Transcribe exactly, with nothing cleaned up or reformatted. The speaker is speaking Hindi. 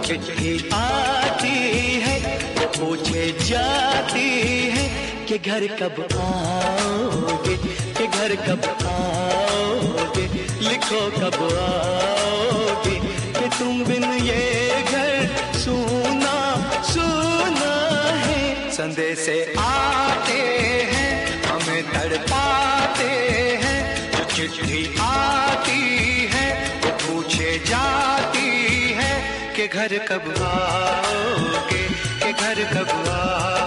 चिट्ठी आती है वो पूछे जाती है कि घर कब आओगे, कि घर कब आओगे, लिखो कब आओगे, कि तुम बिन ये घर सूना सूना है। संदेश आते हैं हमें तड़पाते हैं, जो चिट्ठी आती है वो पूछे जाती है कि घर कब आओगे, कि घर कब आओगे।